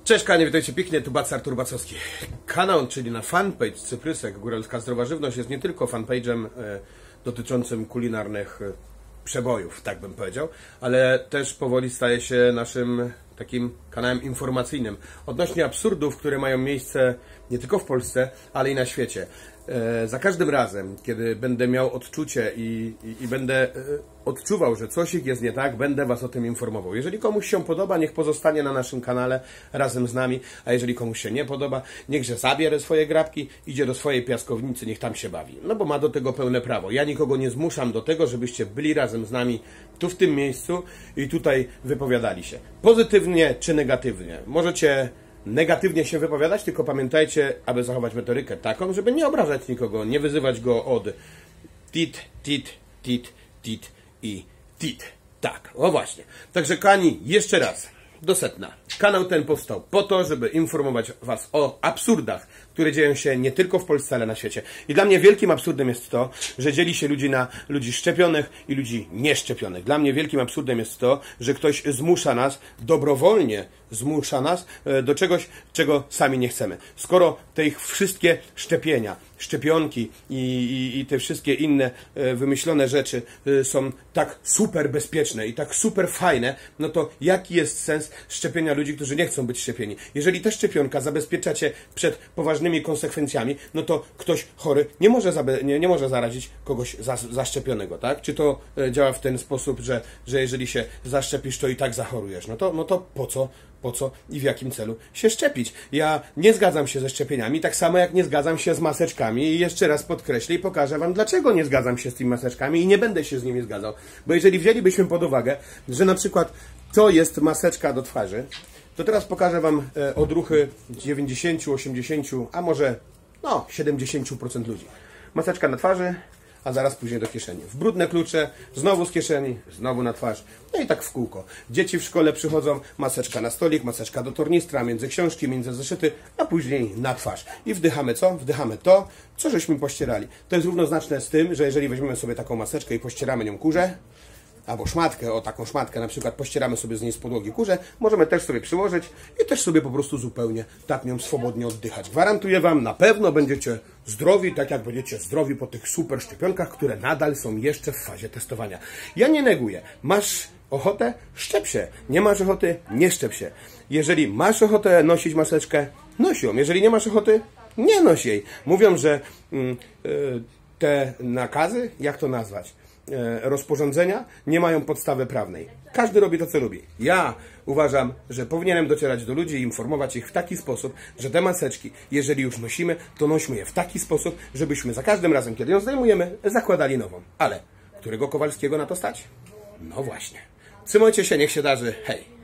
Cześć Kanie, witajcie pięknie, tu Artur Bacowski. Kanał, czyli na fanpage Cyprysek, Góralska Zdrowa Żywność jest nie tylko fanpage'em dotyczącym kulinarnych przebojów, tak bym powiedział, ale też powoli staje się naszym takim kanałem informacyjnym odnośnie absurdów, które mają miejsce nie tylko w Polsce, ale i na świecie. Za każdym razem, kiedy będę miał odczucie i będę odczuwał, że coś jest nie tak, będę Was o tym informował. Jeżeli komuś się podoba, niech pozostanie na naszym kanale razem z nami, a jeżeli komuś się nie podoba, niechże zabierze swoje grabki, idzie do swojej piaskownicy, niech tam się bawi. No bo ma do tego pełne prawo. Ja nikogo nie zmuszam do tego, żebyście byli razem z nami tu w tym miejscu i tutaj wypowiadali się. Pozytywnie czy negatywnie. Możecie negatywnie się wypowiadać, tylko pamiętajcie, aby zachować metodykę taką, żeby nie obrażać nikogo, nie wyzywać go od tit i tit. Tak, o właśnie. Także Kani, jeszcze raz, do sedna. Kanał ten powstał po to, żeby informować Was o absurdach, które dzieją się nie tylko w Polsce, ale na świecie. I dla mnie wielkim absurdem jest to, że dzieli się ludzi na ludzi szczepionych i ludzi nieszczepionych. Dla mnie wielkim absurdem jest to, że ktoś zmusza nas, dobrowolnie zmusza nas do czegoś, czego sami nie chcemy. Skoro te wszystkie szczepienia, szczepionki i te wszystkie inne wymyślone rzeczy są tak super bezpieczne i tak super fajne, no to jaki jest sens szczepienia ludzi, którzy nie chcą być szczepieni? Jeżeli ta szczepionka zabezpiecza Cię przed poważnymi konsekwencjami, no to ktoś chory nie może zarazić kogoś zaszczepionego, tak? Czy to działa w ten sposób, że jeżeli się zaszczepisz, to i tak zachorujesz? No to po co i w jakim celu się szczepić? Ja nie zgadzam się ze szczepieniami, tak samo jak nie zgadzam się z maseczkami i jeszcze raz podkreślę i pokażę Wam, dlaczego nie zgadzam się z tymi maseczkami i nie będę się z nimi zgadzał. Bo jeżeli wzięlibyśmy pod uwagę, że na przykład to jest maseczka do twarzy, to teraz pokażę Wam odruchy 90, 80, a może 70% ludzi. Maseczka na twarzy, a zaraz później do kieszeni. W brudne klucze, znowu z kieszeni, znowu na twarz. No i tak w kółko. Dzieci w szkole przychodzą, maseczka na stolik, maseczka do tornistra, między książki, między zeszyty, a później na twarz. I wdychamy co? Wdychamy to, co żeśmy pościerali. To jest równoznaczne z tym, że jeżeli weźmiemy sobie taką maseczkę i pościeramy nią kurze, albo szmatkę, o taką szmatkę na przykład pościeramy sobie z niej z podłogi kurze, możemy też sobie przyłożyć i też sobie po prostu zupełnie tak nią swobodnie oddychać. Gwarantuję Wam, na pewno będziecie zdrowi, tak jak będziecie zdrowi po tych super szczepionkach, które nadal są jeszcze w fazie testowania. Ja nie neguję. Masz ochotę? Szczep się. Nie masz ochoty? Nie szczep się. Jeżeli masz ochotę nosić maseczkę, noś ją. Jeżeli nie masz ochoty, nie noś jej. Mówią, że te nakazy, jak to nazwać? Rozporządzenia nie mają podstawy prawnej. Każdy robi to, co lubi. Ja uważam, że powinienem docierać do ludzi i informować ich w taki sposób, że te maseczki, jeżeli już nosimy, to nośmy je w taki sposób, żebyśmy za każdym razem, kiedy ją zdejmujemy, zakładali nową. Ale którego Kowalskiego na to stać? No właśnie. Trzymajcie się, niech się darzy. Hej!